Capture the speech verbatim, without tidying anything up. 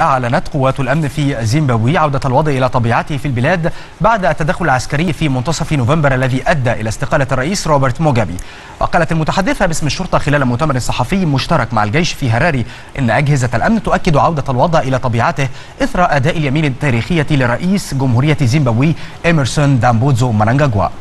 أعلنت قوات الأمن في زيمبابوي عودة الوضع إلى طبيعته في البلاد بعد التدخل العسكري في منتصف نوفمبر الذي أدى إلى استقالة الرئيس روبرت موغابي. وقالت المتحدثة باسم الشرطة خلال مؤتمر صحفي مشترك مع الجيش في هراري إن أجهزة الأمن تؤكد عودة الوضع إلى طبيعته إثر أداء اليمين التاريخية لرئيس جمهورية زيمبابوي إميرسون دامبودزو منانجاغوا.